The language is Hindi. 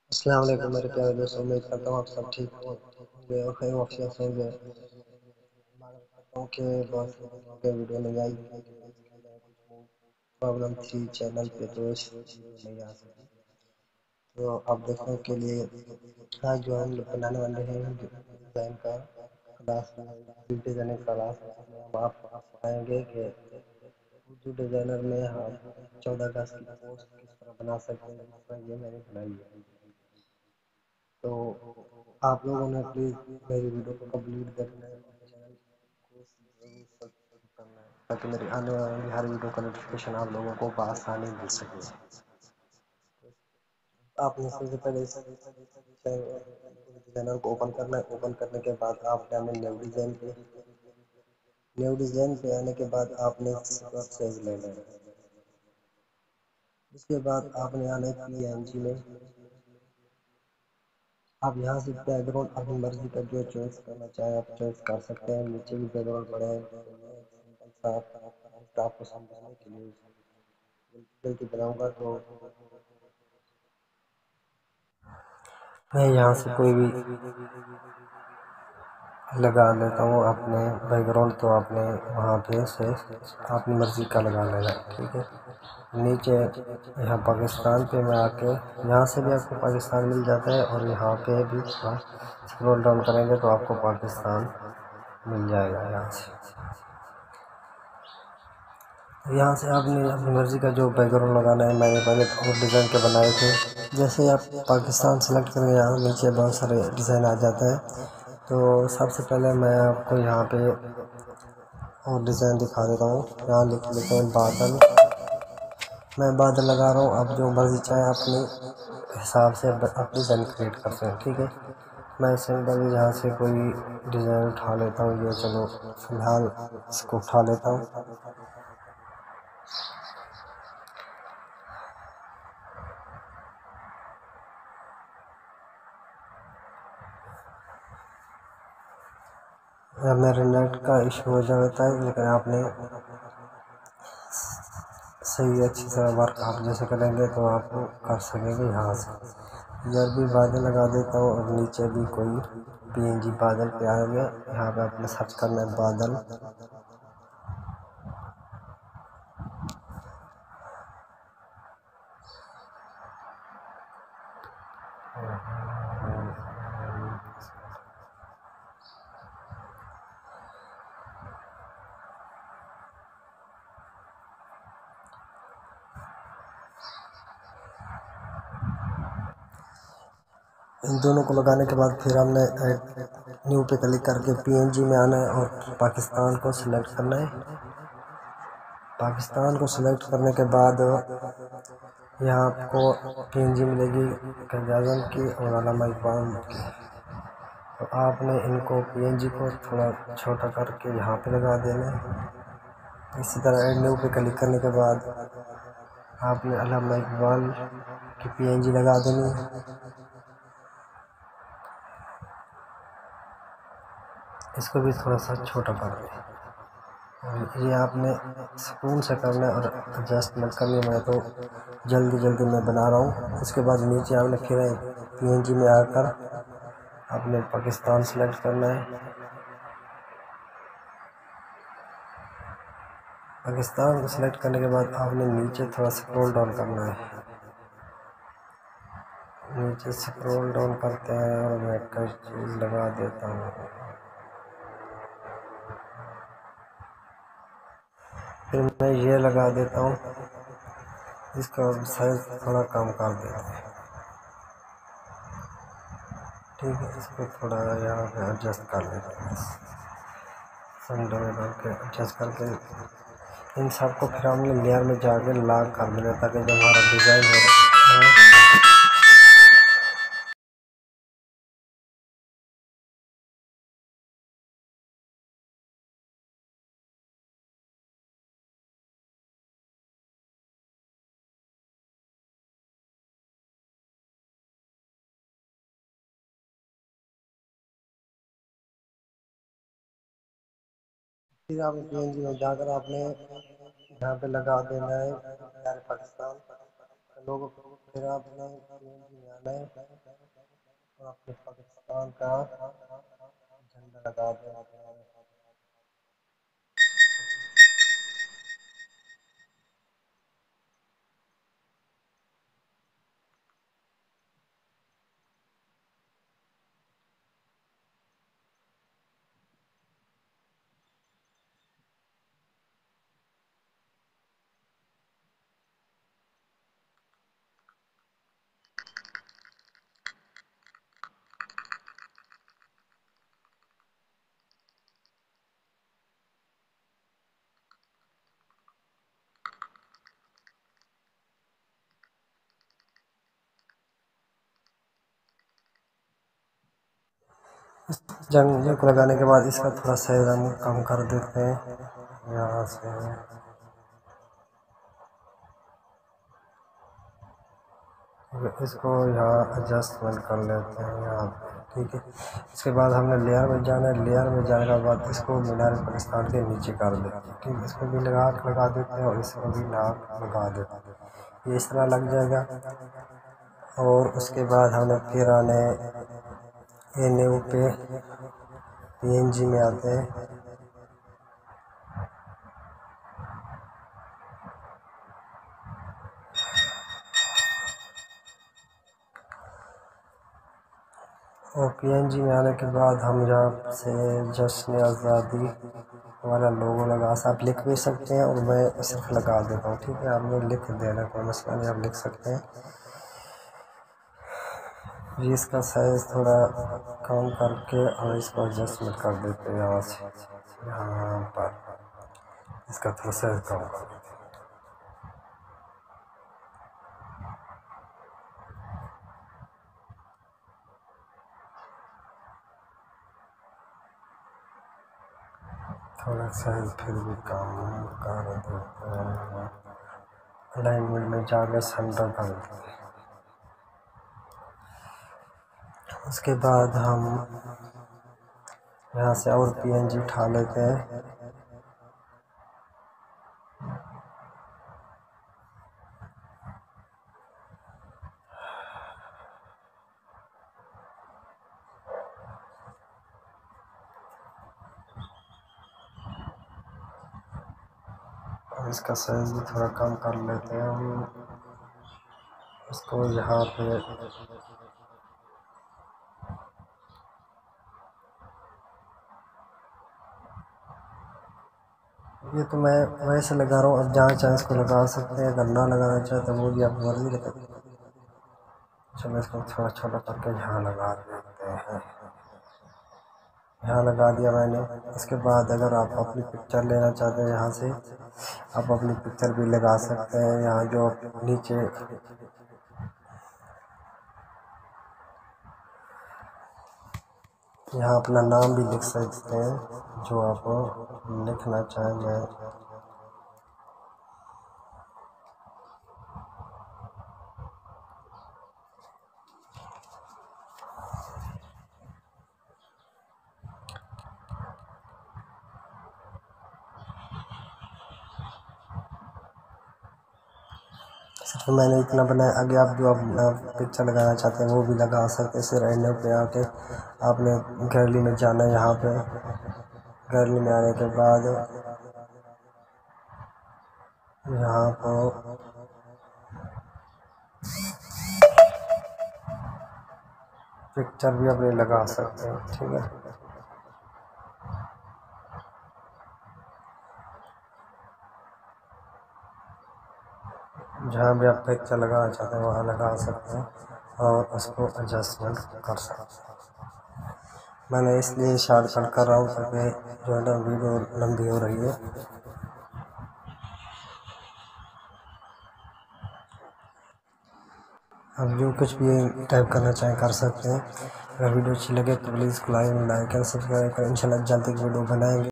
अस्सलाम वालेकुम मेरे प्यारे दोस्तों। उम्मीद करता हूँ आप सब ठीक होंगे और खैर वाफियत से होंगे। इबादत करता हूँ कि बहुत से दिन हो गए वीडियो नहीं आई क्योंकि देखा जाए कुछ प्रॉब्लम थी चैनल पे तो इस वीडियो नहीं आ सकी। तो आप दोस्तों के लिए आज जो हम बनाने वाले हैं डिज़ाइन का क्लास में डिज़ाइनिंग क्लास जिसमें हम आप पाएंगे कि उर्दू डिज़ाइनर में हम 14 अगस्त की पोस्ट किस तरह बना सकते हैं जिस तरह ये मैंने बनाई है। तो आप लोगों ने प्लीज़ मेरी वीडियो को कंप्लीट देखना है और चैनल को ज़रूर सब्सक्राइब करना है ताकि मेरी आने वाली हर वीडियो का नोटिफिकेशन आप लोगों को बआसानी मिल सके। आपने सबसे पहले इस चैनल को ओपन करना है। ओपन करने के बाद आपने हमें न्यू डिज़ाइन पे आने के बाद आपने सेव लेना है। उसके बाद आपने आना है PNG में। आप यहाँ से बैकग्राउंड अपनी मर्जी का जो चॉइस करना चाहें आप चॉइस कर सकते हैं। नीचे भी बैकग्राउंड पड़े हैं तो मैं एक सिंपल सा आपको समझाने के लिए जल्दी बनाऊंगा। तो मैं यहाँ से कोई भी लगा लेता हूँ अपने बैकग्राउंड। तो आपने वहाँ पे से अपनी मर्जी का लगा लेना, ठीक है। नीचे यहाँ पाकिस्तान पे मैं आके यहाँ से भी आपको पाकिस्तान मिल जाता है और यहाँ पे भी थोड़ा स्क्रॉल डाउन करेंगे तो आपको पाकिस्तान मिल जाएगा। यहाँ से आपने अपनी मर्ज़ी का जो बैकग्राउंड लगाना है। मैंने पहले और डिज़ाइन के बनाए थे। जैसे आप पाकिस्तान सेलेक्ट करेंगे यहाँ नीचे बहुत सारे डिज़ाइन आ जाते हैं। तो सबसे पहले मैं आपको यहाँ पे और डिज़ाइन दिखा देता हूँ। यहाँ लिख लेते हैं बादल। मैं बादल लगा रहा हूँ। आप जो मर्ज़ी चाहे अपने हिसाब से आप डिज़ाइन क्रिएट करते हैं, ठीक है। मैं सिंपल यहाँ से कोई डिज़ाइन उठा लेता हूँ। ये चलो फ़िलहाल इसको उठा लेता हूँ। मेरे नेट का इशू हो जाता है लेकिन आपने सही अच्छी तरह वर्क आप जैसे करेंगे तो आप कर सकेंगे। यहाँ से इधर भी बादल लगा देता हूँ और नीचे भी कोई PNG बादल पे आ गया। यहाँ पे आपने सर्च करना है बादल। इन दोनों को लगाने के बाद फिर हमने न्यू पे क्लिक करके PNG में आना है और पाकिस्तान को सिलेक्ट करना है। पाकिस्तान को सिलेक्ट करने के बाद यहाँ आपको PNG मिलेगी कज़ाज़म की और अल्लामा इकबाल की। तो आपने इनको PNG को थोड़ा छोटा करके यहाँ पे लगा देना है। इसी तरह ऐड न्यू पे क्लिक करने के बाद आपने अल्लामा इकबाल की PNG लगा देनी है। इसको भी थोड़ा सा छोटा कर दें। ये आपने सुकून से करना है और एडजस्टमेंट करनी है। मैं तो जल्दी में बना रहा हूँ। उसके बाद नीचे आपने फिर PNG में आकर आपने पाकिस्तान सेलेक्ट करना है। पाकिस्तान को सिलेक्ट करने के बाद आपने नीचे थोड़ा स्क्रॉल डाउन करना है। नीचे स्क्रॉल डाउन करते हैं और मैं कई चीज़ लगा देता हूँ। फिर मैं ये लगा देता हूँ। इसका साइज थोड़ा कम कर देते हैं, ठीक है। इसको थोड़ा यहाँ पे एडजस्ट कर लेते हैं। सेंटर में करके एडजस्ट करके इन सबको फिर हमने लेयर में जाके लॉक कर देना ताकि जब हमारा डिज़ाइन हो फिर आपने PNG में जाकर आपने यहाँ पे लगा देना है प्यारे पाकिस्तान लोगों को। फिर आपने PNG में आना है और अपने पाकिस्तान का झंडा लगा देना है। झंडे को लगाने के बाद इसका थोड़ा साइज हम कम कर देते हैं यहाँ से। इसको यहाँ एडजस्टमेंट कर लेते हैं यहाँ पे, ठीक है। इसके बाद हमने लेयर में जाना है। लेयर में जाने के बाद इसको मीनार पाकिस्तान के नीचे कर देते हैं, ठीक है। इसको भी लगा देते हैं और इसको भी लगा देते हैं। ये इस तरह लग जाएगा। और उसके बाद हमें फिर आने न्यू पे PNG में आते हैं। और PNG में आने के बाद हम यहाँ से जश्न आज़ादी वाला लोगो लगा आप लिख भी सकते हैं और मैं सिर्फ लगा देता हूँ, ठीक है। आपने लिख देना, कोई मसला नहीं, आप लिख सकते हैं। जी इसका साइज थोड़ा कम करके और इसको एडजस्टमेंट कर देते हैं यहाँ से, यहाँ पर इसका थोड़ा साइज कम कर देते हैं। थोड़ा साइज फिर भी कम कर देते हैं। अलाइनमेंट में जाकर सेंटर कर देते हैं। उसके बाद हम यहाँ से और PNG उठा लेते हैं। और इसका साइज भी थोड़ा कम कर लेते हैं हम। इसको यहाँ पे ये तो मैं वैसे लगा रहा हूँ, अब जहाँ चाहे इसको लगा सकते हैं। अगर ना लगाना चाहे तो वो भी आप मर्जी लगा। चलो इसको थोड़ा छोटा करके यहाँ लगा देते हैं। यहाँ लगा दिया मैंने। इसके बाद अगर आप अपनी पिक्चर लेना चाहते हैं यहाँ से आप अपनी पिक्चर भी लगा सकते हैं। यहाँ जो नीचे यहाँ अपना नाम भी लिख सकते हैं जो आप लिखना चाहेंगे। सिर्फ मैंने इतना बनाया। आगे आप जो अपना पिक्चर लगाना चाहते हैं वो भी लगा सकते हैं। सिर्फ एंड पे आके आपने गैलरी में जाना है। यहाँ पे गैलरी में आने के बाद यहाँ पर पिक्चर भी अपने लगा सकते हैं, ठीक है। जहाँ भी आप पिक्चर लगाना चाहते हैं वहाँ लगा सकते हैं और उसको एडजस्टमेंट कर सकते हैं। मैंने इसलिए शॉर्टकट कर रहा हूँ क्योंकि जो है ना वीडियो लंबी हो रही है। अब जो कुछ भी टाइप करना चाहें कर सकते हैं। अगर वीडियो अच्छी लगे तो प्लीज़ लाइक एंड सब्सक्राइब करें। इंशाल्लाह जल्दी वीडियो बनाएंगे।